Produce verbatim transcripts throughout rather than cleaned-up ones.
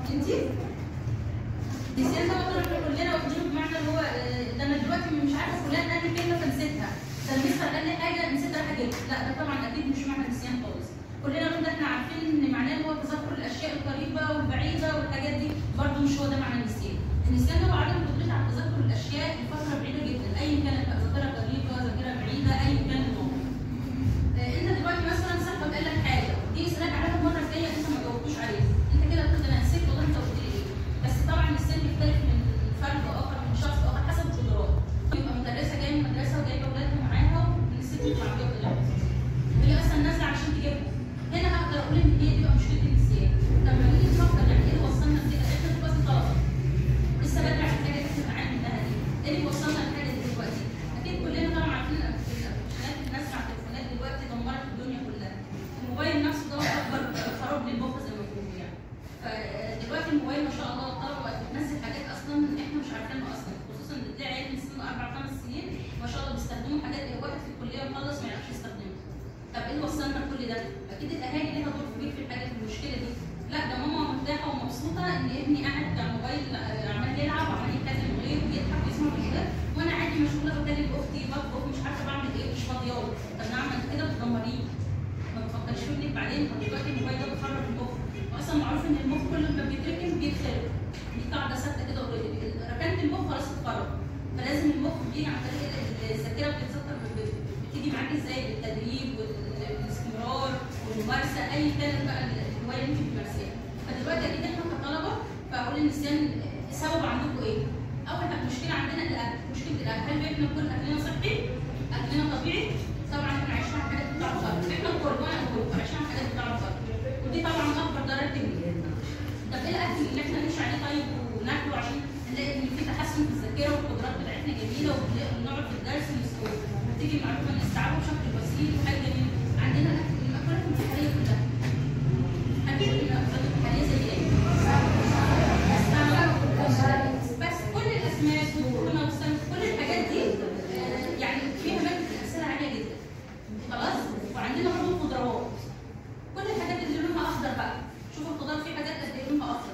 انتي؟ النسيان ده مثلا احنا كلنا واخدينه بمعنى اللي هو ده انا دلوقتي مش عارفه فلان قال لي كلمه فنسيتها، ده المستر قال لي حاجه نسيتها حاجه، لا ده طبعا اكيد مش معنى النسيان خالص. كلنا برضه احنا عارفين ان معناه اللي هو تذكر الاشياء القريبه والبعيده والحاجات دي، برضه مش هو ده معنى النسيان. النسيان هو عدم القدره على تذكر الاشياء لفتره بعيده جدا، ايا كانت بقى ذاكره قريبه، ذاكره بعيده، ايا كان الموضوع. انت دلوقتي مثلا صاحبك قال لك حاجه، دي يسالك عليها المره الجايه انت ما جاوبتوش عليها، انت كده بتقول انا نسيت والله انت قلت لي ايه. بس طبعا النسيان بيختلف من فرد اخر من شخص اخر حسب القدرات. يبقى مدرسه جايه من المدرسه وجايبه اولادها معاها ونسيت العربيه وطلعت. هي اصلا نازله عشان تجيبهم. هنا هقدر اقول ان هي دي بقى مشكله النسيان. طب ما نيجي نفكر يعني ايه اللي وصلنا لكده؟ احنا دلوقتي طلبه. لسه بدري على الحاجه اللي احنا عاملينها دي. ايه اللي وصلنا للحاجه دي دلوقتي؟ اكيد كلنا طبعا عارفين الابلكيشنات الناس على التليفونات دلوقتي دمرت الدنيا كلها. الموبايل نفسه ده اكبر خراب للمخ زي ما بيقولوا يعني. فدلوقتي الموبايل ما شاء الله الطلبه بقت بتنزل حاجات اصلا احنا مش عارفينها اصلا، خصوصا ان تلاقي عيال من سن اربع خمس سنين ما شاء الله بيستخدموا حاجات واحد في الكليه مخلص ما يعرفش يستخدمها. طب ايه اللي وصلنا لكل ده؟ اكيد الاهالي ليها دور كبير في الحاجه في المشكله دي. لا ده ماما مرتاحه ومبسوطه ان ابني قاعد على الموبايل عمال يلعب وعمال يتكلم غيره ويضحك ويسمع فيديوهات وانا عادي مشغوله بكلم اختي بطبخ مش عارفه بعمل ايه مش فاضيه. طب نعم انت كده بتدمريه. ما بتفكريش في ابنك بعدين. دلوقتي الموبايل ده بيخرب المخ. واصلا معروف ان المخ كل ما بيتركن بيتخرب. دي قاعده ثابته كده اوريدي. ركنت المخ خلاص اتخرب. فلازم المخ بيجي عن طريق الذاكره بتتذكر بتيجي معاكي ازاي؟ بالتدريب والاستمرار والممارسه ايا كانت بقى الهوايه اللي انت بتمارسيها. فدلوقتي اكيد احنا كطلبه فاقول النسيان السبب عندكم ايه؟ اول مشكله عندنا الاكل، مشكله الاكل، هل احنا كل اكلنا صحي؟ اكلنا طبيعي؟ طبعا احنا عايشين على حاجات بتاع الفرد، احنا الكل وانا الكل عايشين على حاجات بتاع الفرد، ودي طبعا اكبر ضرر كبير. طب ايه الاكل اللي احنا نمشي عليه طيب وناكله عشان نلاقي ان في تحسن في الذاكره والقدرات بتاعتنا جميله ونقعد في الدرس وتيجي المعلومه نستوعبها بشكل بسيط وحاجه جميله. عندنا الاكل المأكولات البحريه كلها. اكيد المأكولات البحريه زي ايه؟ بس كل الاسماك والتونه والسمك كل الحاجات دي يعني فيها ماده الأكسده عاليه جدا. خلاص؟ وعندنا برضه الخضروات. كل الحاجات اللي لونها اخضر بقى. شوف الخضار فيه حاجات قد ايه لونها اخضر.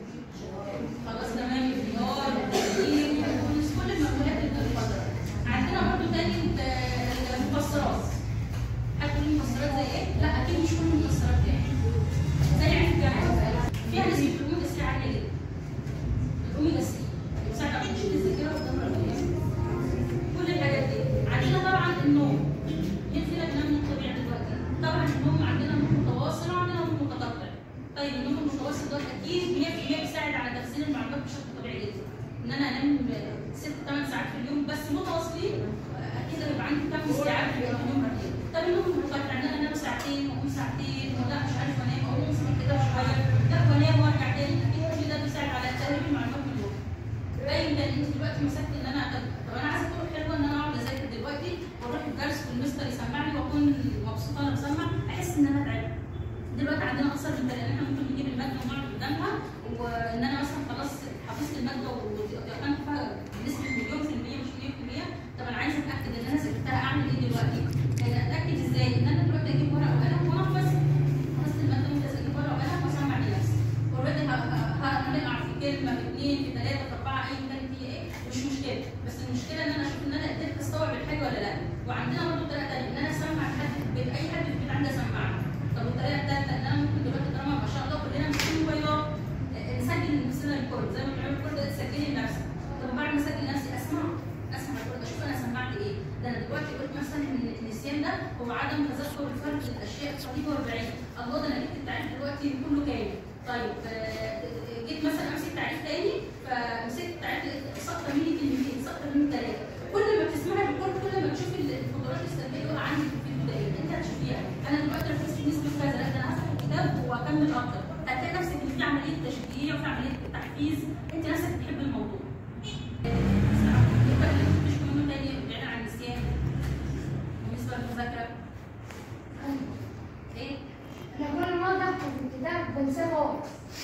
خلاص تمام الخيار، البطاطين، البقدونس، كل المأكولات اللي الخضراء. عندنا برضه تاني المكسرات. هتقولي المكسرات زي ايه؟ لا اكيد مش كل المكسرات يعني. زي عين الجمل فيها نسبة الأوميجا ثلاثة عالية جدا. الأوميجا ثلاثة بتساعد على تنشيط الذاكرة والدورة الدموية. كل الحاجات دي. عندنا طبعا النوم. مين فينا بينام نوم طبيعي دلوقتي؟ طبعا النوم عندنا نوم متواصل وعندنا نوم متقطع. طيب النوم المتواصل ده اكيد مية في المية بيساعد على تخزين المعلومات بشكل طبيعي جدا. ان انا انام ست ثمان ساعات في اليوم بس متواصلين اكيد هيبقى عندي كم استيعاب في اليوم كتير. طب النوم المنقطع ان انا انام ساعتين واقوم ساعتين ولا مش عارف انام اقوم اصحى كده شويه لا وانام وارجع تاني اكيد كل ده بيساعد على تهريب المعلومات من المخ. باين كان انت دلوقتي مسكت ان انا طب انا عايزه تكون حلوه ان انا اقعد اذاكر دلوقتي واروح الدرس والمستر يسمعني واكون مبسوطه وانا بسمع احس ان انا تعبت. دلوقتي عندنا اكثر من طريقه ان احنا ممكن نجيب الماده ونقعد قدامها وان انا مثلا خلاص حفظت الماده واتقنت فيها بنسبه مليون في المية مش مية في المية. طب انا عايزه اتاكد ان انا ذاكرتها اعمل ايه دلوقتي؟ اتاكد ازاي؟ ان انا دلوقتي اجيب ورقه وقلم واحفظ حفظت الماده ممكن اجيب ورقه وقلم واسمع لنفسي. اوريدي هنقع في كلمه في اثنين في ثلاثه في اربعه ايا كانت هي ايه مش مشكله، بس المشكله ان انا اشوف ان انا قدرت استوعب الحاجه ولا لا. وعندنا برضه طريقه ثانيه ان انا اسمع لحد في البيت اي حد في البيت عنده سماعه. طب الطريقه الثالثه ان انا ممكن دلوقتي طالما ما شاء الله كلنا ماسكين موبايلات نسجل لنفسنا الكورد زي ما بنعمل الكورد تسجلي لنفسك. طب بعد ما اسجل لنفسي اسمع اسمع الكورد اشوف انا سمعت ايه. ده انا دلوقتي قلت مثلا ان النسيان ده هو عدم تذكر الفرد الاشياء القريبه والبعيده. الله ده انا جبت التعريف دلوقتي كله كامل. طيب جيت مثلا امسك تعريف تاني فمسكت التعريف سقطه مني كلمتين سقطه مني ثلاثه. كل ما بتسمعي الكورد كل ما تشوفي القدرات السلبيه اللي عندك في البدايه انت هتشوفيها. انا دلوقتي ركزت نسبه كذا لا ده انا هفتح الكتاب واكمل اكتر. هتلاقي نفسك ان في عمليه تشجيع وفي عمليه تحفيز انت نفسك بتحب الموضوع. يبقى اللي انت بتشوفه منه تاني بعيدا عن النسيان بالنسبه للمذاكره. ايه؟ انا كل مره افتح الكتاب بنساه خالص.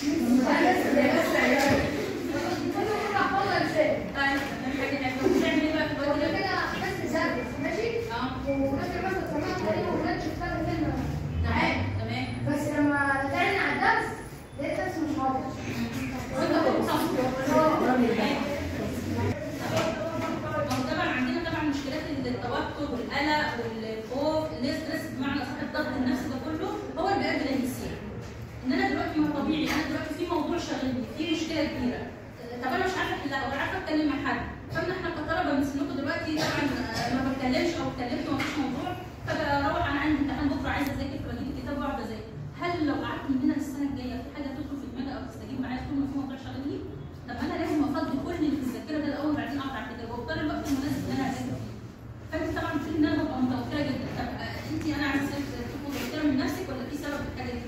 كل مره احفظها ازاي؟ طيب حاجه حلوه بتعمل ايه بقى في الوقت ده؟ كده بس سادس ماشي؟ اه وفاكر مثلا سمعت عليه وما شفتها كلمه تمام تمام بس لما رجعنا على الدرس لقيت نفسي مش حاضر. طبيعي انا دلوقتي في موضوع شاغلني، في مشكله كبيره، طب انا مش عارفه احلها ولا عارفه اتكلم مع حد، فاحنا احنا كطلبه من سنكم دلوقتي طبعا ما بتكلمش او اتكلمت ومفيش موضوع، فبروح انا عندي امتحان بكره عايزه اذاكر فبجيب الكتاب واقعد اذاكر. هل لو قعدت من هنا للسنه الجايه في حاجه تدخل في دماغي او تستجيب معايا طول ما في موضوع شاغلني؟ طب انا لازم افضي كل اللي في الذاكره ده الاول وبعدين اقطع الكتاب واختار الوقت المناسب اللي انا اذاكر فيه. فانت طبعا بتقولي ان انا ببقى متوتره جدا، طب انت انا عايزه تبقي متوتره من نفسك ولا في سبب الحاجه دي؟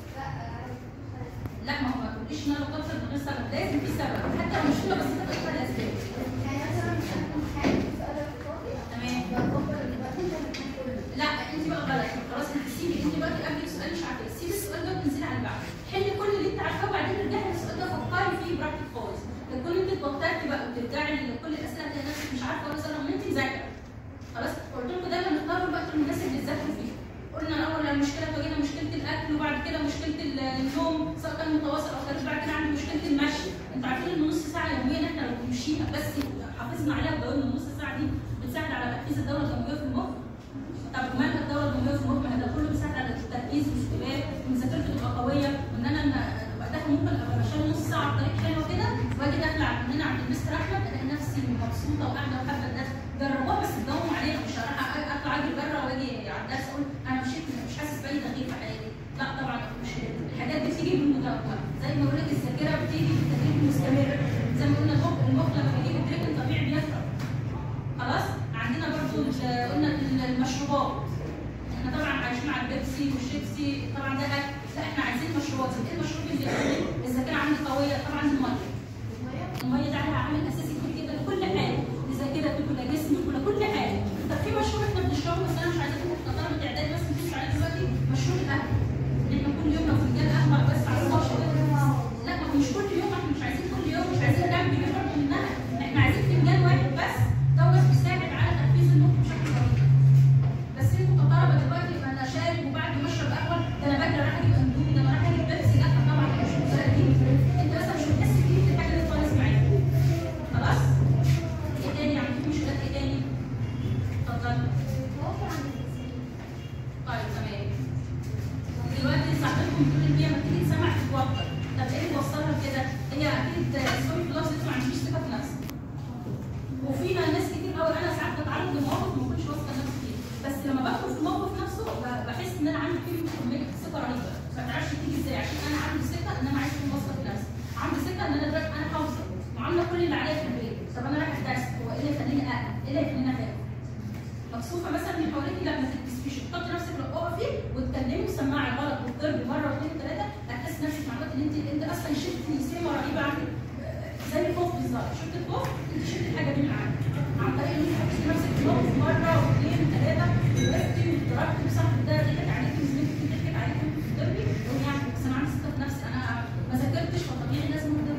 لا ما هو ما تقوليش ان انا بتوتر من غير سبب، لازم في سبب حتى لو مش كده بس انت تختار الاسباب. يعني مثلا مش عارفه حاجه في سؤال اقتصادي تمام. بفكر دلوقتي انت الامتحان كله. لا انت بقى غلط، خلاص انت سيبي انت دلوقتي قبلك سؤال مش عارفه، سيبي السؤال ده وتنزلي على اللي بعده، حلي كل اللي انت عارفاه وبعدين ارجعي للسؤال ده فكري فيه براحتك خالص. لكن انت اتوترتي بقى وترجعي لكل الاسئله هتلاقي نفسك مش عارفه ولا سؤال، ما انت مذاكره. خلاص قلت لكم دايما اختاروا الوقت المناسب اللي تذاكروا فيه. قلنا الاول المشكله تواجهنا مشكله الاكل وبعد كده مشكله النوم سواء كان متواصل او خارج، بعد كده عندي مشكله المشي. انتوا عارفين ان نص ساعه يوميا احنا لو مشينا بس حافظنا عليها ودورنا النص ساعه دي بتساعد على تركيز الدوره الدمويه في المخ. طب ومالها الدوره الدمويه في المخ؟ ما ده كله بيساعد على التركيز والاستيعاب ومذاكرتي تبقى قويه، وان انا ابقى داخل ممكن ابقى ماشيه نص ساعه على الطريق حلوه كده واجي داخله من هنا عند المستر احمد الاقي نفسي مبسوطه وقاعده وحابه الدرس. جربوها بس تداوموا عليها، مش هروح اطلع اجري بره واجي على الدرس اقول انا مشيت مش حاسس باي تغيير في حياتي. لا طبعا مش الحاجات دي بتيجي بالمداومه، زي ما بقول لك الذاكره بتيجي بالتدريب المستمر، زي ما قلنا المخ المخ لما بيجيب التريك الطبيعي بيفرق. خلاص عندنا برضو قلنا المشروبات، احنا طبعا عايشين على البيبسي والشيبسي طبعا ده اكل، لا احنا عايزين مشروبات. ايه المشروب اللي يخلي الذاكره عندي قويه؟ طبعا الميه. الميه ده عليها عامل اساسي كبير جدا لكل حاجه، لذاكرتك ولجسمك ولكل حاجه. طب في مشروب احنا بنشربه بس انا مش عايزاكم تبقوا طلبه اعدادي بس تمشوا عليه دلوقتي، مشروب القهوه. احنا كل يوم لو فنجان قهوه بس على الصبح، لا ما هو مش كل يوم، احنا مش عايزين كل يوم، مش عايزين نعمل كميه برضه منها، احنا عايزين فنجان واحد بس دوت بيساعد على تركيز المخ بشكل رهيب. بس انتوا كطلبه دلوقتي يبقى انا شارب وبعد ما اشرب قهوه ده انا باجي رايح اجيب اندومي، ده انا رايح اجيب بيبسي، لا طبعا مش بالطريقه دي. انت بس مش بتحس بقيمه الحاجه اللي خالص معاك. خلاص؟ ايه تاني؟ يعني في مشكلات ايه تاني؟ اتفضلي. طيب تمام. دلوقتي صاحبتكم بتقول ان هي لما تيجي تسمع تتوتر، طب ايه اللي وصلها كده؟ هي اكيد سوري خلاص انتوا ما عندكيش ثقه في نفسك. وفينا ناس كتير قوي انا ساعات بتعرض لمواقف ما كنتش واثقه نفسي فيها، بس لما بدخل في الموقف نفسه بحس ان انا عندي فيه كميه ثقه رهيبه، ما تعرفش تيجي ازاي عشان انا عندي ثقه ان انا عايز اكون واثقه في نفسي، عندي ثقه ان انا دلوقتي انا حافظه وعامله كل اللي عليا في البيت، طب انا رايحه الدرس هو ايه اللي يخليني اقلق؟ ايه اللي يخليني اخاف؟ مكسوفه مثلا من حواليكي؟ لا ما تتكسفيش، حطي نفسك اقفي واتكلمي وسمعي غلط وتضربي مره واثنين وثلاثه، هتحسي نفسك مع الوقت ان انت انت اصلا شلتي سمه رهيبه عنك زي الخوف بالظبط، شفت الخوف؟ انت شلتي الحاجه دي من عندك عن طريق ان انت حطيتي نفسك في موقف مره واثنين وثلاثه وقفتي وضربتي وصاحبك ده ضحك عليكي وزميلتك ضحكت عليكي وتضربي تقولي يعني بس انا عندي ثقه في نفسي، انا ما ذاكرتش فطبيعي لازم اقدر.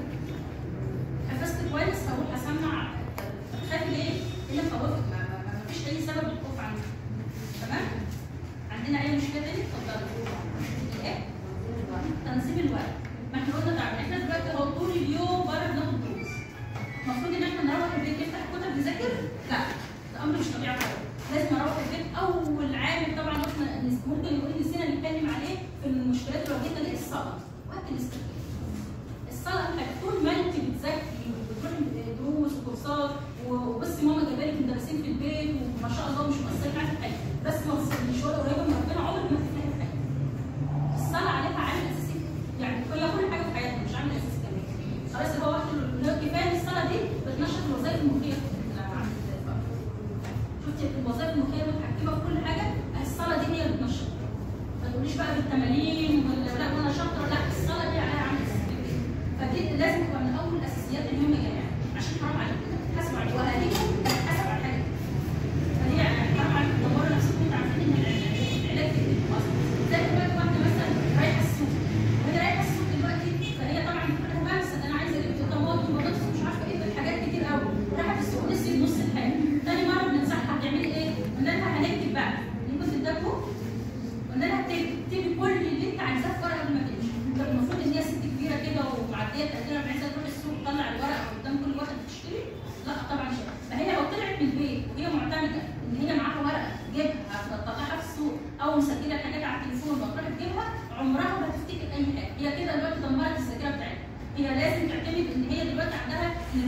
حفظت كويس هروح اسمع. خافي ليه؟ ايه اللي مخوفك؟ ما فيش اي سبب للخوف عندك. تمام؟ عندنا اي مشكله تاني؟ اتفضلي. ايه؟ تنظيم الوقت. ما احنا قلنا طبعا احنا دلوقتي هو طول اليوم بره بناخد دروس. المفروض ان احنا نروح البيت نفتح الكتب نذاكر؟ لا، ده امر مش طبيعي خالص. لازم اروح البيت اول عامل طبعا احنا ممكن نقول نسينا نتكلم عليه في المشكلات اللي واجهتنا دي الصلاه. وقت الاستغفار. الصلاه طول ما انت بتذاكري وبتروحي دروس وكورسات وبصي ماما جايبه لك مدرسين في البيت وما شاء الله مش مقصرين معاكي في حاجه، بس ما مش ولا قريبه من ربنا عمرك ما تفلحي في حاجه. الصلاه عليها عامل اساسي، يعني هي كل حاجه في حياتنا مش عامل اساسي كمان. خلاص هو وقت كفايه الصلاه دي بتنشط الوظائف المخيه عند الفرد. شفتي الوظائف المخيه متحكمه في كل حاجه، الصلاه دي هي اللي بتنشط. ما تقوليش بقى بالتمارين ولا وانا شاطره، لا الصلاه دي عليها عامل اساسي. فدي لازم تبقى من اول الاساسيات المهمه جدا عشان حرام عليكم تتحاسبوا عليها وهديكم تتحاسب على حاجه. فدي يعني حرام عليكم تدوروا نفسكم انتوا عارفين ان العلاج بيكتب اصلا. زي دلوقتي واحده مثلا رايحه السوق، وهي رايحه السوق دلوقتي فهي طبعا بتقول لها بس انا عايزه اجيب طماطم وبطاطس ومش عارفه ايه حاجات كتير قوي، راحت السوق نسيت نص الحاجه. تاني مره بننصحها هتعملي ايه؟ قلنا لها هنكتب بقى اللي كنت اداكم، قلنا لها اكتبي كل اللي انت عايزاه في ورقه قبل ما تمشي. طب المفروض ان هي ست كبيره كده ومعديه تقديرها عايزه تروح السوق تطلع الورقه قدام كل واحد تشتري؟ لا طبعا مش. فهي لو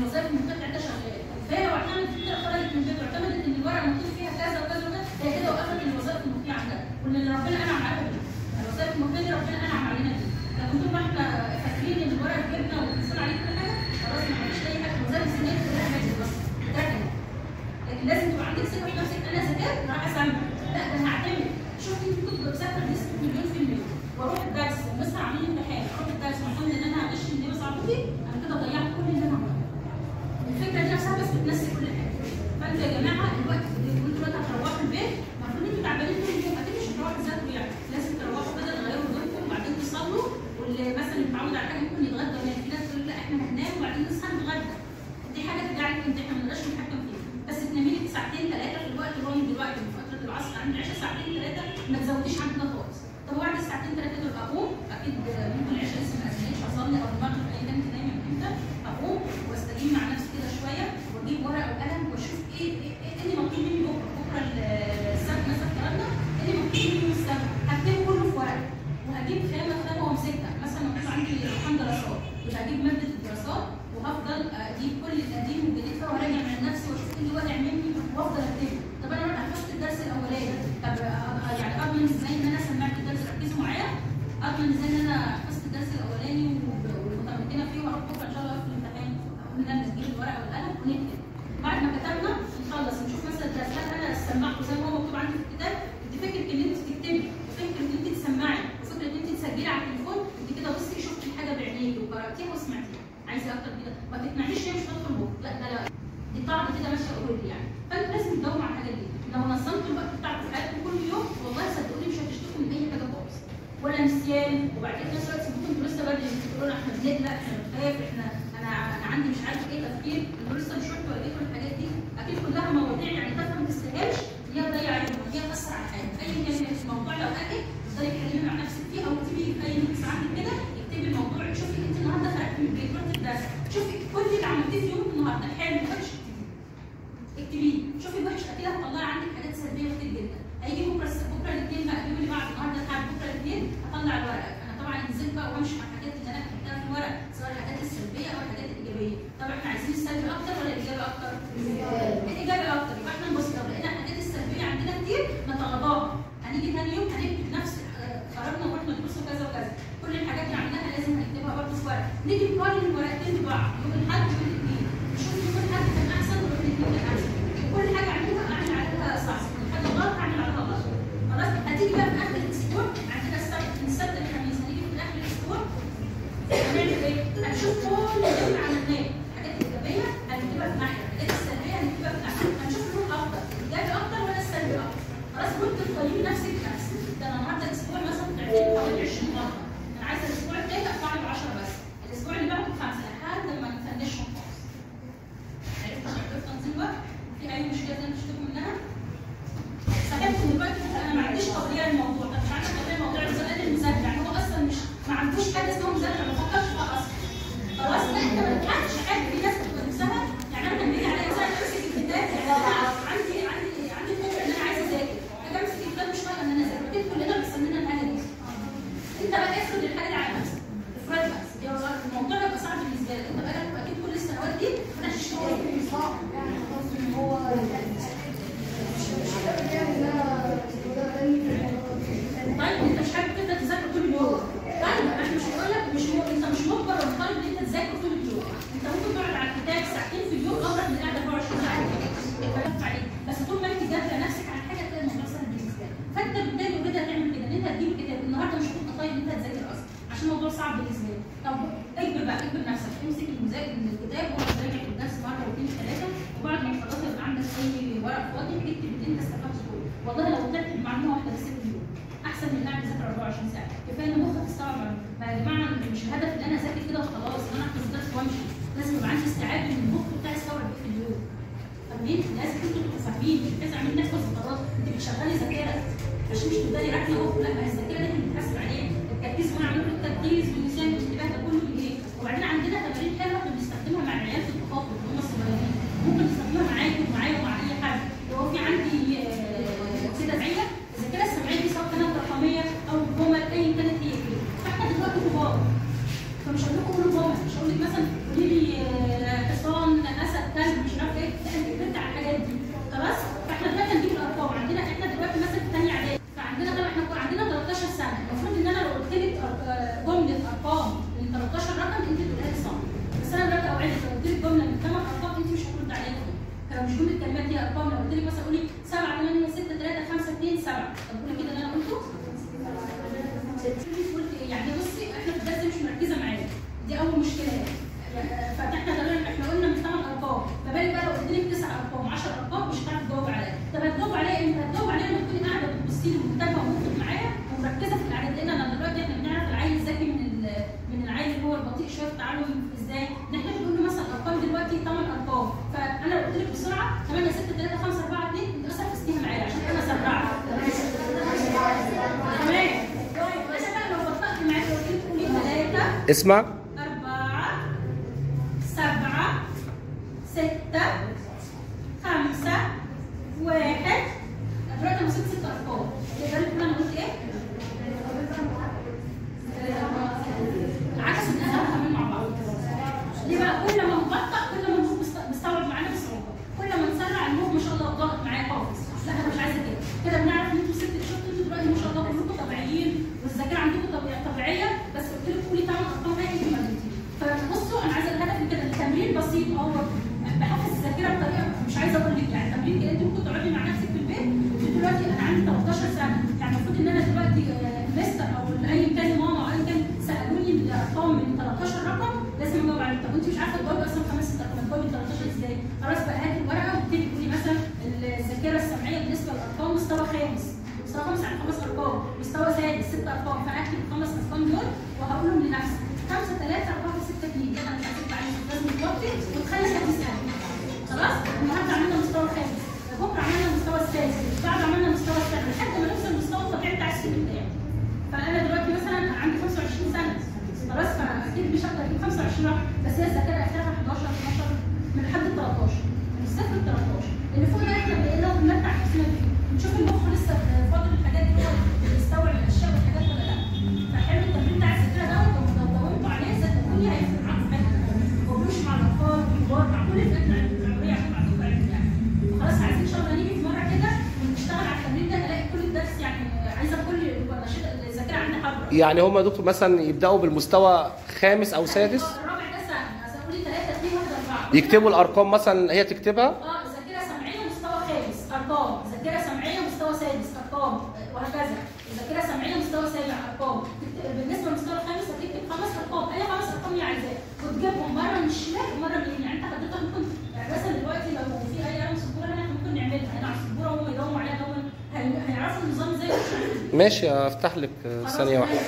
الوظائف المختلفه بتاعتها شغاله، فهي لو اعتمدت كده خرجت من البيت واعتمدت ان الورقه مكتوب فيها كذا وكذا وكذا، هي كده وقفت الوظائف المخفيه عندها، واللي ربنا انعم عليها بيه. الوظائف المخفيه دي ربنا انعم علينا بيه. لكن طول ما احنا فاكرين ان الورقه في جيبنا وبنصير عليه كل حاجه، خلاص ما عملتش اي حاجه. الوظائف السنيه كلها ماتت بس اتركنت. لكن لازم تبقى عندك ثقه في نفسك، انا ذاكرت راح اسمع، لا ده انا هعتمد. شفت انت كنت بسافر نسبه مليون في المية واروح الدرس والمستر عاملين امتحان، اروح الدرس ومعتمد ان انا هغش من دي صاحبتي، انا كده ضيعت كل اللي انا عملته. الفكره دي نفسها بس بتنسي كل حاجه. فانتوا يا جماعه الوقت اللي انتوا دلوقتي هتروحوا البيت المفروض انتوا تعبانين طول اليوم، اكيد مش هتروحوا تذاكروا يعني، لازم تروحوا كده تغيروا هدومكم وبعدين تصلوا، واللي مثلا متعود على حاجه ممكن يتغدى، يعني في ناس تقول لا احنا هننام وبعدين نصحى نتغدى. دي حاجه ترجع لك انت، احنا ما نقدرش نتحكم فيها، بس تنامي لك ساعتين ثلاثه في الوقت اللي هو من دلوقتي من فتره العصر عند العشاء ساعتين ثلاثه، ما تزوديش عن كده خالص. طب بعد الساعتين ثلاثه دول اقوم، اكيد ممكن العشاء لسه ما اذنتش، اصلي او المغرب ايا كانت نايمه من امتى، اقوم واستجيب مع نفسي كده شويه واجيب ورقه وقلم واشوف ايه ايه ايه اللي مطلوب مني بكره، بكره السبت مثلا الكلام ده، ايه اللي مطلوب مني يوم السبت، هكتبه كله في ورقه وهجيب خامه خامه وامسكها، مثلا مكتوب عندي امتحان دراسات، يبقى هجيب ماده الدراسات وهفضل اجيب كل القديم والجديد فيها وراجع من نفسي واشوف ايه اللي واقع مني وافضل اكتبه. طب انا رحت حفظت الدرس الاولاني، طب يعني اضمن ازاي ان انا سمعت الدرس، ركزوا معايا، اضمن ازاي ان انا حفظت الدرس الاولاني ومتمكنه فيه وهروح بكره ان شاء الله في الامتحان، قلنا نجيب الورقه والقلم ونكتب. بعد ما كتبنا نخلص نشوف مثلا الدرس هل انا سمعته زي ما هو مكتوب عندي في الكتاب، انت فكره ان انت تكتبي وفكره ان انت تسمعي وفكره ان انت تسجلي على التليفون، انت كده بصي شفتي الحاجه بعينيكي وقراتيها وسمعتيها، عايزه اكتر كده، ما تقنعنيش هي مش هتدخل بكره، لا ده لا، دي قاعده كده ماشيه اوريدي يعني. فانت لازم تدوروا على الحاجات دي، لو نظمت الوقت بتاعك في حياتكم كل يوم والله صدقوني مش هتشتكوا من اي حاجه خالص، ولا نسيان. وبعدين في نفس الوقت سيبكم انتوا لسه بدري تقولوا احنا بنقلق احنا بنخاف احنا انا انا عندي مش عارف ايه تفكير، انتوا لسه مش رحتوا وريتوا الحاجات دي، اكيد كلها مواضيع يعني تفهم ما تستاهلش ان هي تضيع عليكم، هي تاثر على حياتك، ايا كان الموضوع لو قلقك تفضلي تتكلمي مع نفسك فيه او اكتبي في اي نوتس عندك كده، اكتبي الموضوع، شوفي انت النهارده خرجتي من البيت رحتي الدرس، شوفي كل اللي عملتيه في يومك النهارده حلو وحش اكتبيه، شوفي الوحش اكيد هتطلعي عندك حاجات سلبيه كتير جدا. هيجي بكره بكره الاثنين بقى اليوم اللي بعد النهارده لحد بكره الاثنين هطلع الورقه، انا طبعا نزلت بقى وامشي مع الحاجات اللي انا كتبتها في الورق سواء الحاجات السلبيه او الحاجات الايجابيه. طب احنا عايزين السلبي اكتر ولا الايجابي اكتر؟ الايجابي اكتر، يبقى احنا نبص لو لقينا الحاجات السلبيه عندنا كتير نتغاضاها، هنيجي ثاني يوم هنكتب نفس خرجنا ورحنا ندرس كذا وكذا، كل الحاجات اللي عملناها لازم هنكتبها برضه في ورقه، نيجي نقارن الورقتين ببعض يوم الاحد ويوم الاثنين، نشوف يوم الاحد كان احسن ويوم الاثنين كان احسن، وكل حاجه اعملها اعمل عليها صح، حاجه غلط اعمل عليها غلط. خلاص هتيجي بقى في اخر الاسبوع عندنا السبت من السبت للخميس، هنيجي في اخر الاسبوع هنعمل ايه؟ هنشوف كل اللي احنا عملناه، الحاجات الايجابيه هنكتبها في ناحيه، الحاجات السلبيه هنكتبها في ناحيه، هنشوف مين اكتر، الايجابي اكتر ولا السلبي اكتر. خلاص وانت تقيمي نفسك بنفسك، ده انا النهارده الاسبوع مثلا بتعملي حوالي عشرين مره، انا عايزه الاسبوع الجاي اطلع ب عشرة بس، الاسبوع اللي بعده بخمسه لحد ما نفنشهم خالص. عرفتوا شكل تنظيم وقت؟ في اي مشكله انتوا تشتكوا منها؟ صاحبكم دلوقتي انا ما عنديش قضيه الموضوع، طب مش عارفه قضيه موضوع السؤال المذاكره، يعني هو اصلا مش ما عندوش حاجه اسمها مذاكره، ما بفكرش فيها اصلا. خلاص لا انت ما تتحدش حاجه، في ناس بتبقى نفسها يعني انا لما بيجي عليا ساعه امسك الكتاب يعني عندي عندي عندي فكره ان انا عايزه اذاكر، اجي امسك الكتاب مش طايقه ان انا اذاكر، اكيد كلنا بيسمينا الحاجه دي. انت بقى افرض الحاجه دي على نفسك، افرض بس الموضوع هيبقى صعب بالنسبه لك، انت بقى اكيد كل السنوات دي ما تشتغل صعب يعني قصدي ان هو طيب انت مش حابب تبدا تذاكر طول اليوم، طيب احنا مش هنقول لك مش م... انت مش مجبر ولا طالب ان انت تذاكر طول اليوم، انت ممكن تقعد على الكتاب ساعتين في اليوم افضل من قاعده اربعة وعشرين ساعه فلف عليك، بس طول ما انت جابه نفسك على حاجه تلاقي الموضوع سهل بالنسبه لك، فانت بالتالي اوريدي هتعمل كده ان انت هتجيب الكتاب النهارده مش هتبقى طايق ان انت تذاكر اصلا عشان الموضوع صعب بالنسبه لك، طب اجبر بقى اجبر نفسك امسك المذاكر من الكتاب واقعد راجع في الدرس مره واثنين ثلاثه، وبعد ما خلاص يبقى عندك اي ورق فاضي اكتب اللي انت استفدته كله، والله لو طلعت بمعلومه واحده بس في اليوم احسن من ان انا اذاكر اربعة وعشرين ساعه، كفايه ان مخك يستوعب معلومه، يا جماعه مش الهدف ان انا اذاكر كده وخلاص ان انا احفظ الدرس وامشي، لازم يبقى عندي استيعاب ان المخ بتاعي يستوعب ايه في اليوم. فاهمين؟ لازم انتوا تبقوا فاهمين، مش بتحسب عاملين نحفظ وخلاص، انت بتشغلي ذاكره عشان مش تفضلي راكنه اهو، لا ما هي الذاكره دي احنا بنتحاسب عليها، التركيز وانا عامل التركيز والنسيان والانتباه ده كله بايه؟ وبعدين عندنا تمارين حلوه احنا بنستخدمها مع العيال في التخاطب اللي هم الصغيرين، ممكن تستخدمها معاكم ومعايا ومع اي حد، لو في عندي كده زعيله الذاكره السمعيه دي سواء كانت رقميه او جمل ايا كانت هي ايه، فاحنا دلوقتي كبار فمش هقول لكم قولوا جمل، مش هقول لك مثلا قولي لي حصان جمله كلمات هي ارقام. لو قلت لك مثلا قولي سبعة ثمانية ستة ثلاثة خمسة اثنين سبعة، طب قولي كده اللي انا قلته. قلت ايه؟ يعني بصي احنا في الدرس مش مركزه معايا، دي اول مشكله يعني. فاحنا غالبا احنا قلنا من ثمان ارقام، فبالك بقى لو قلت لك تسع ارقام عشر ارقام مش هتعرف تجاوب عليا. طب هتجاوب عليا امتى؟ هتجاوب عليا لما تكوني قاعده بتبصي لي ومنتبهه ومخك معايا ومركزه في العدد. لان انا دلوقتي احنا بنعرف العيل الذكي من من العيل اللي هو البطيء شويه في التعلم ازاي؟ ان احنا بنقول له مثلا ارقام دلوقتي ثمان ارقام، فانا لو قلت لك بسرعه ثمانية ستة ثلاثة خمسة أربعة اثنين انت اصلا فزتيها معايا عشان انا سرعت. تمام؟ طيب انا بقى لو بطأت معاكي وقلت لك قولي ثلاثة اسمع أربعة سبعة ستة خمسة واحد، دلوقتي انا وصلت ست ارقام. تقدري تقولي انا قلت ايه؟ عكس الناس كمان مع بعض. ليه بقى؟ كل ما نبطأ كل ما المخ بيستوعب معانا بصعوبة، كل ما نسرع المخ ما شاء الله ضاغط معايا خالص. لا انا مش عايزه كده، كده بنعرف ان انتوا ست شفتوا انتوا دلوقتي ما شاء الله كلكم طبيعيين والذاكره عندكم طبيعيه، بس قلت لك قولي ثمان ارقام هاي انت ما قلتيش. فبصوا انا عايزه الهدف من كده التمرين بسيط، هو بحفز الذاكره بطريقه مش عايزه اقول لك يعني تمرين كده انت ممكن تقعدي مع نفسك في البيت. دلوقتي انا عندي ثلاثتاشر سنه، يعني المفروض ان انا دلوقتي مستر او اي كان ماما او اي كان سالوني الارقام من ثلاثتاشر رقم لازم اجاوب عليهم. طب انت مش عارفه تجاوبي اصلا خمس ست ارقام، تجاوبي ثلاثتاشر ازاي؟ خلاص بقى هاتي الورقه وابتدي تقولي مثلا الذاكره السمعيه بالنسبه للارقام مستوى خامس، مستوى خامس يعني خمس ارقام، مستوى سادس ست ارقام، فاكتب الخمس ارقام دول وهقولهم لنفسي خمسة ثلاثة أربعة ستة اثنين. انا مش هكتب عليهم، لازم توطي وتخلي حد يسالني. خلاص؟ النهارده عملنا المستوى الخامس، بكره عملنا المستوى السادس، بعد عملنا المستوى السابع لحد ما نوصل للمستوى الطبيعي بتاع السن بتاعي. فانا دلوقتي مثلا عندي خمسة وعشرين سنه، خلاص فاكيد مش هقدر اجيب خمسة وعشرين رقم، بس هي الذاكره اخرها حداشر اتناشر من لحد ال تلتاشر، من الصفر ل تلتاشر. اللي فوق ده احنا بقينا بنمتع نفسنا بيه، نشوف المخ لسه فاضل الحاجات دي هو بيستوعب الاشياء والحاجات ولا لا. فحلو التمرين بتاع الذاكره دوت، لو دورتوا عليه صدقوني هيفرق معاكم في حاجه. هو مش مع الاطفال والكبار، مع كل الفئات العمريه عشان عندكم علم يعني. خلاص عايزين ان شاء الله نيجي في مره كده ونشتغل على التمرين ده، الاقي كل الدرس يعني عايزه كل النشاط الذاكره عندي حاضره. يعني هم يا دكتور مثلا يبداوا بالمستوى خامس او سادس؟ الرابع ده سهل، مثلا قولي ثلاثة اثنين واحد أربعة. يكتبوا الارقام مثلا هي تكتبها؟ اه ذاكره سمعيه مستوى خامس ارقام، ذاكره سمعيه مستوى سادس ارقام، وهكذا. ذاكره سمعيه مستوى سابع ارقام. بالنسبه للمستوى الخامس هتكتب خمس ارقام، اي خمس ارقام هي عايزاه، وتجيبهم مره من الشمال ومره من اليمين. يعني انت حضرتك ممكن مثلا دلوقتي لو في اي قلم سبوره هنا احنا ممكن نعملها هنا على السبوره وهم يدوروا عليها دون هيعرفوا النظام ازاي. ماشي افتح لك ثانيه واحده.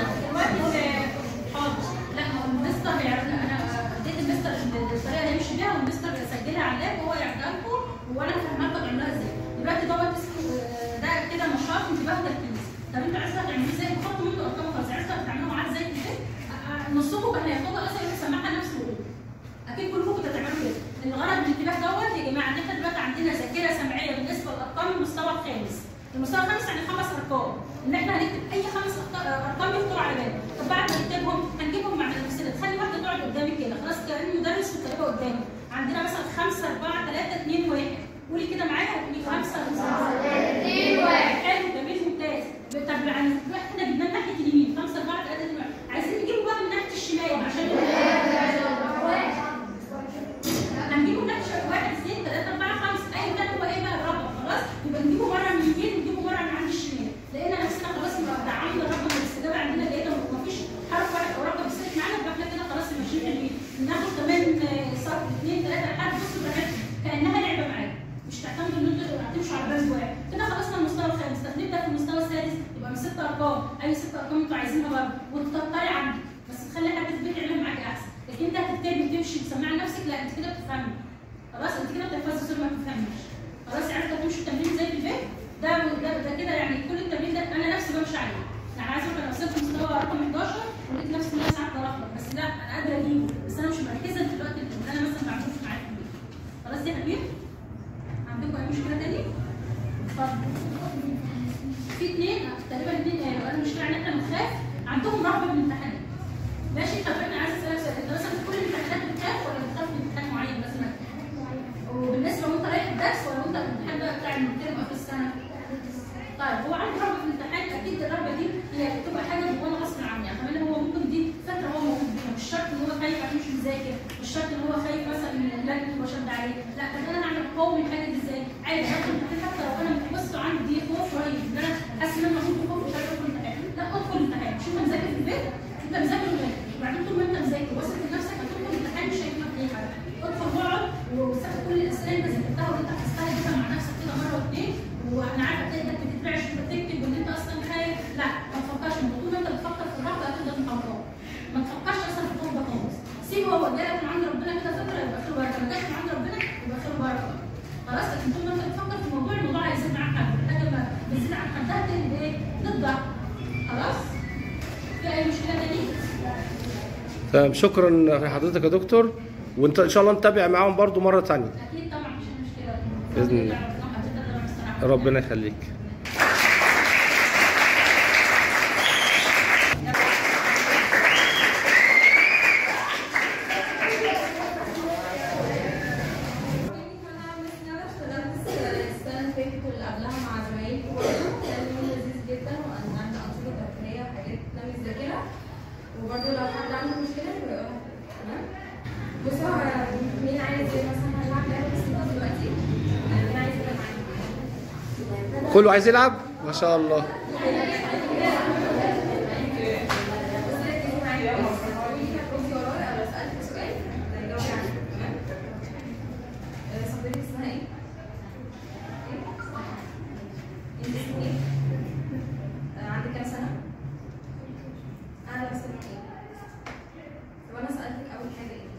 دلوقتي حاضر. لا ما هو المستر هيعرف، انا اديت المستر الطريقه اللي هيمشي بيها والمستر يسجلها على اللاب وهو يعرضها لكم وانا فاهمها بتعملوها ازاي. دلوقتي دوت اسمه ده كده نشاط انتباه وتركيز. طب انتوا عرفتوا هتعملوه ازاي؟ بتحطوا منه ارقام خلاص، عرفتوا هتعملوه معاه ازاي في البيت؟ نصكم كان هياخدها اصلا يسمعها نفسه. اكيد كلكم كنتوا هتعملوا كده. الغرض من الانتباه دوت يا جماعه ان احنا دلوقتي عندنا ذاكره سمعيه بالنسبه للارقام المستوى الخامس. المستوى الخامس يعني خمس ارقام، ان احنا هنكتب اي خمس ارقام يخطروا على بالنا. طب بعد ما نكتبهم هنجيبهم مع نفسنا، تخلي واحده تقعد قدامك كده خلاص كأن مدرس والطلبه قدامك. عندنا مثلا خمسة أربعة ثلاثة اثنين واحد، قولي كده معايا هتقولي خمسة أربعة ثلاثة اثنين واحد. حلو جميل ممتاز. طب يعني احنا جبناه ناحيه اليمين خمسة أربعة ثلاثة اثنين واحد، عايزين نجيبه بقى من ناحيه الشمال عشان هنجيبه من ناحيه واحد اثنين ثلاثة أربعة خمسة ايا كان هو ايه بقى الرقم. خلاص يبقى نجيبه مره من اليمين ونجيبه مره من عند الشمال. لقينا نفسنا خلاص دعمنا الرقم والاستجابه عندنا لقينا مفيش حرف واحد او رقم ثابت معانا، يبقى احنا كده خلاص ماشيين حلوين. ناخد كمان صف اثنين ثلاثه لحد بصوا براحتكم كانها لعبه معاكم، مش تعتمدوا ان انتوا هتمشوا على باب واحد. كده خلصنا المستوى الخامس. طب نبدا في المستوى السادس يبقى من ست ارقام، اي ست ارقام انتوا عايزينها برضه وتكتري عندك، بس تخلي حد في البيت يعمل معاك احسن. لكن انت هتكتبي وتمشي وتسمعي لنفسك، لا انت كده بتفهمي. خلاص انت كده بتحفظي صوت ما بتفهميش. خلاص عرفت تمشي التمرين زي في البيت ده ده, ده كده يعني كل التمرين ده انا نفسي بمشي عليه. يعني عايزه انا وصلت مستوى رقم حداشر ولقيت نفسي ان انا ساعات بلخبط، بس لا انا قادره اجيبه، بس انا مش مركزه دلوقتي ان انا مثلا ما بعملش معاك في البيت. خلاص يا حبيبي؟ عندكم اي مشكله تاني؟ اتفضل. في اثنين تقريبا اثنين قالوا انا المشكله ان احنا بنخاف عندهم رهبه من الامتحانات. ماشي طب انا عايزه اسالك سؤال، انت مثلا في كل الامتحانات بتخاف ولا بتخاف من امتحان معين مثلا؟ وبالنسبه وانت رايح الدرس ولا وانت الامتحان ده بتاع الميدترم اخر السنه؟ طيب هو عنده رغبه في الامتحان، اكيد الرغبه دي هي بتبقى حاجه جواه غصب عنه، يعني كمان هو ممكن دي فتره هو موجود بيها، مش شرط ان هو خايف عشان مش مذاكر، مش شرط ان هو خايف مثلا من اللجنه تبقى شد عليه، لا طب انا هعمل قوي تمام، شكرا لحضرتك يا دكتور، وانت ان شاء الله نتابع معاهم برضو مره ثانيه. اكيد طبعا مفيش مشكله باذن الله. ربنا يخليك. وبرضه لو حد عنده مشكله يبقى يقولها. تمام؟ بصوا مين عايز مثلا هنلعب لعبه بسيطه دلوقتي؟ مين عايز يبقى معانا؟ كله عايز يلعب؟ ما شاء الله. عندك كام سنة؟ أنا بس ايه؟ طب أنا سألتك أول حاجة ايه؟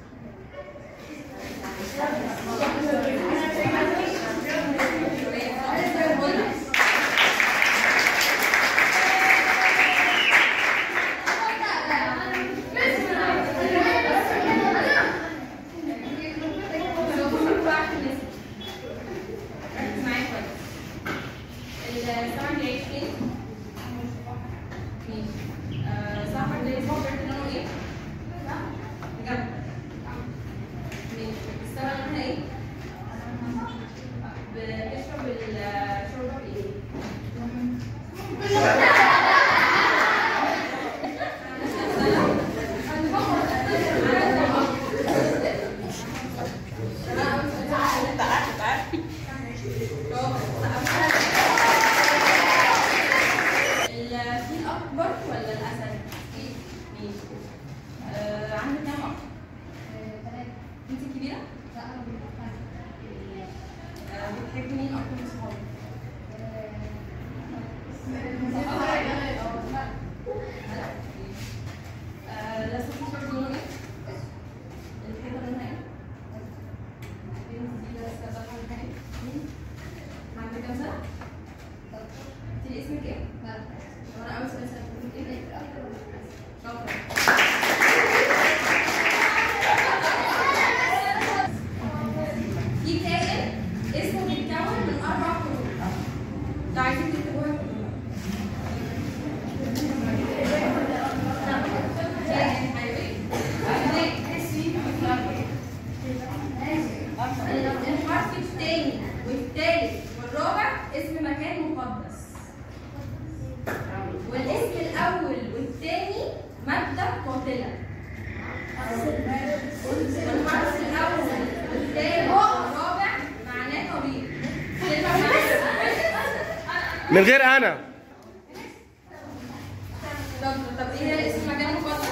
بتحب مين اكتر من صحابك؟ لا صحابك لونها ايه؟ الحيطه لونها ايه؟ البنت دي لابسه طرحه لونها ايه؟ عندك كام سنه؟ قلت لي اسمك ايه؟ طب انا اول سؤال سالتك ايه؟ شاطره. عايزين تكتبوها الحرف الثاني والثالث والرابع اسم مكان مقدس، والاسم الاول والثاني مادة قاتلة. والحرف الاول والثاني والرابع معناه طريق. من غير انا. طب طب ايه هي اسم مكان مقدس؟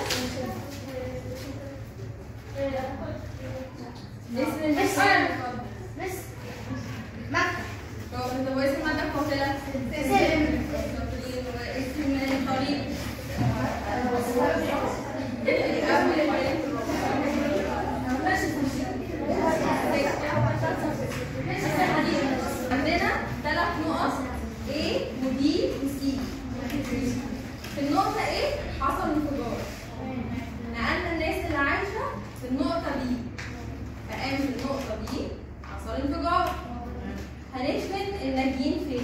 اسم المكان مقدس مكة. طب هو اسم مادة قاتلة؟ سلم. اسم الطريق؟ عندنا ثلاث نقط A و B و C. في النقطة A حصل انفجار، نقلنا الناس اللي عايشة في النقطة B، فقام في النقطة B حصل انفجار. هندفن الناجين فين؟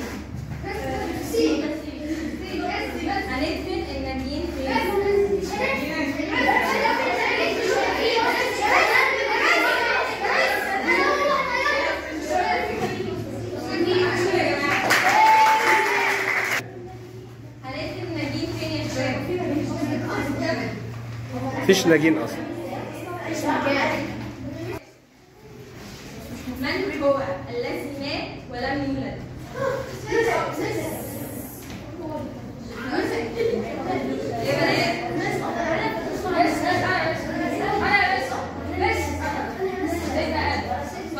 هندفن الناجين فين؟ مفيش ناجين اصلا. من هو الذي مات ولم يولد؟ يا بنات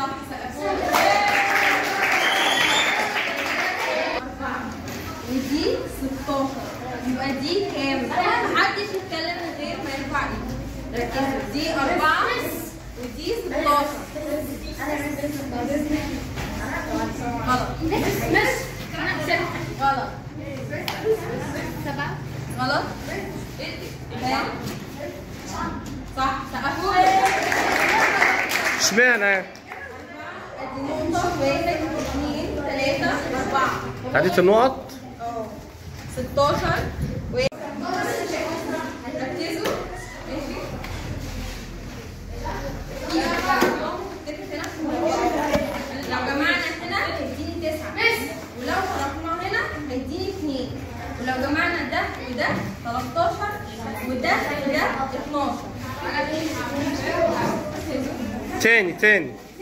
ودي ستاشر، يبقى دي كام؟ محدش يتكلم من غير ما يرفع ايده. ركزوا، دي أربعة ودي ستاشر. غلط. غلط. سبعة. غلط. صح سقفوا. اشمعنى؟ ادي نقطة واحد اثنين ثلاثة أربعة. عديت النقط؟ اه ستاشر واحد. ركزوا ماشي. لو جمعنا هنا هيديني تسعة، ولو طرحنا هنا هيديني اتنين، ولو جمعنا ده وده تلتاشر وده وده اتناشر. تاني تاني